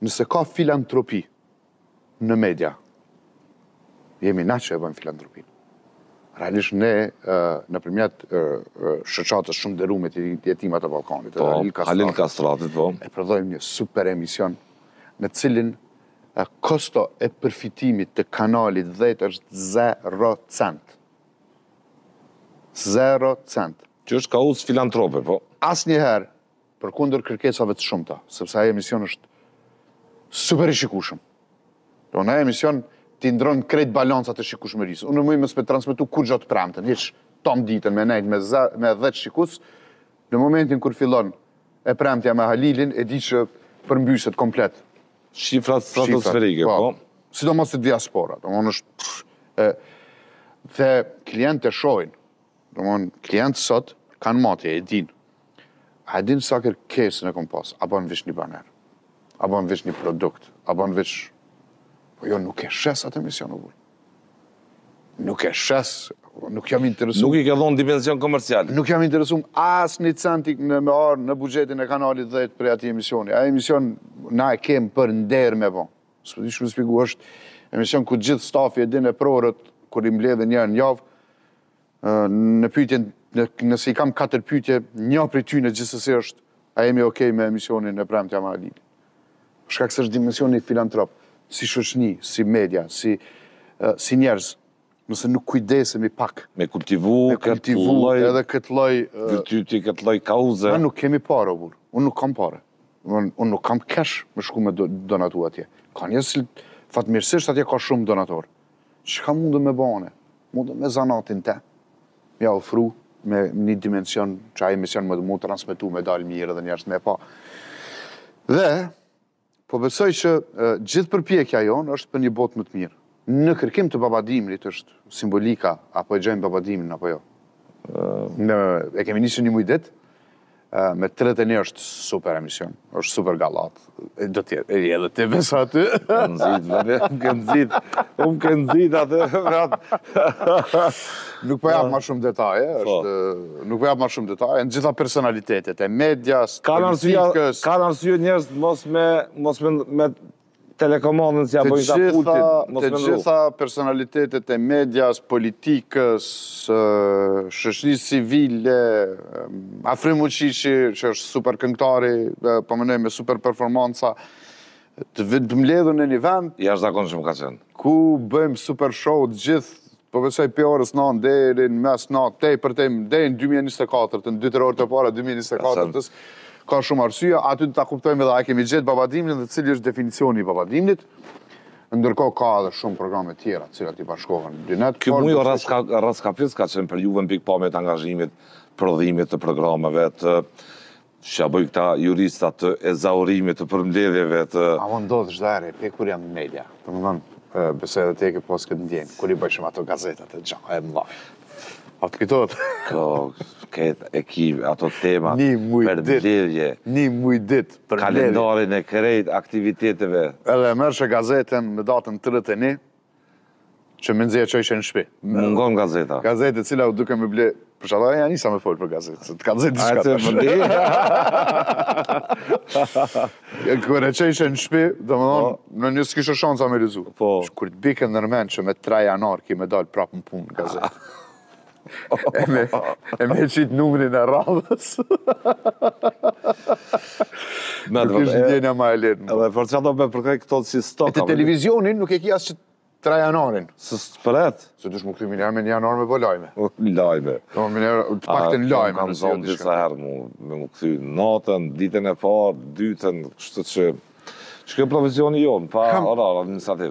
nëse ka filantropi në media, jemi na që e bëjmë filantropinë. Realisht ne, nëpërmjet shoqatës shumë nderuar të Jetimat e Ballkanit, Halil Kastratit, po. E prodhojmë një super emision në cilin kosto e përfitimit të kanalit 10 është 0 cent. 0 cent. Që është kauz filantrope, po. Asnjëherë, përkundër kërkesave të shumta, sepse ai emision është super i shikueshëm. Do në emision ti ndron krejt balancat e shikueshmërisë. Unë më me transmetu kur gjatë premten, hiç tom ditën me nejt me 10 shikues, në momentin kur fillon e premtja me Halilin, e di që përmbyset komplet. Shifrat stratosferike, po. Sidomos të diaspora, domthonë është dhe klientë e shohin. Domthonë klientë sot kanë matje, e din. A din sa kërkesën e kom pas, a bën veç një baner, a bën veç një produkt, a bën veç. Po jo, nuk e shes atë emision, nuk e shes, nuk jam interesum. Nuk i ka dhonë dimension komercial. Nuk jam interesum as një centik me arë në bugjetin e kanalit 10 për ati emisioni. A emision na e kem për nder me bon. Së di shumë spigu është emision ku gjithë stafi e din e prorët, kur i mbledhe njerë në javë, në pyetjen, nëse i kam 4 pyetje, një prej tyre gjithsesi është, a jemi okej me emisionin e premtja me Halilin. Shkak se është dimensioni filantrop, si shoqëni, si media, si njerëz, nëse nuk kujdesemi pak. Me kultivu këtë lloj edhe këtë lloj virtyti, këtë lloj kauze. Ne nuk kemi parë, unë nuk kam parë. Unë nuk kam cash me shku me donatu atje. Ka njerëz fatmirësisht atje ka shumë donatorë. Çka mundem me bane? Mundem me zanatin te. Ja ofru me një dimension që ai emision më mund transmetu me dalë mirë dhe njerëz me pa. Dhe po besoj që gjithë përpjekja jonë është për një botë më të mirë. Në kërkim të babadimrit është simbolika, apo e gjejmë babadimin, apo jo. E kemi nisur një muj ditë, me 31 është super emision, është super gallat. Do tjetë, edhe të besa aty. Më ke nxit atë, vrat. Nuk po jap ma shumë detaje, nuk po jap ma shumë detaje, në gjitha personalitetet e medias, politikës. Ka arsye njerëz mos me telekomandën si apo i ta Putin. Të gjitha personalitetet e medias, politikës, shoqërisë civile, Afrim Uçiçi, që është super këngëtari, po mënej me super performanca, të mbledhur në një vend jashtëzakonshëm ka qenë. Ku bëjmë super show të gjithë, po besoj për orës 9 deri në mes natë, deri në 2024, në 2-3 orë të para 2024-ës. Ka shumë arsye, aty ta kuptojmë edhe a kemi gjetë babadimrin dhe cili është definicioni i babadimrit. Ndërkohë ka edhe shumë programe tjera, të cilat i bashkohen në dynet. Ky muj raskapis ka qenë për juve në pikpamje të angazhimit, prodhimit të programeve, të shaboj këta juristat të ezaurimit të përmbledhjeve të. A më ndodhë çdo pe kur jam në media. Domethënë, besoj edhe te ke pas këtë ndjenjë, kur i bëjshëm ato gazetat e gjatë e mëdha. Atë këtot. Këtë ekip, ato tema, përmbledhje. Një muj dit. Kalendarin e krejt aktiviteteve. Edhe mërshë gazetën me datën 31, që më nxjerrë që ishe në shpi. Mungon gazeta. Gazetë cila u duke me ble... Për shata ja nisa me folë për gazetë, se të ka zetë diçka të shkatë. Kër e që ishe në shpi, do më thonë, në një s'kishe shansa me rizu. Kur të bike nërmen që me 3 janar ki me dalë prapë në punë gazetë. E me qitë numrin e radhës. Nuk ishtë ndjenja ma e lirë. Edhe për që ato me përkaj këto si stok. E të televizionin nuk e ki asë që 3 janarin. Së spëret? Se dush më këty minjarë me 1 janar me bo lajme. Lajme. Të pak të në lajme. Kam zonë disa herë me më këty natën, ditën e parë, dytën, kështë që kjo profesioni jonë, pa orar administrativ.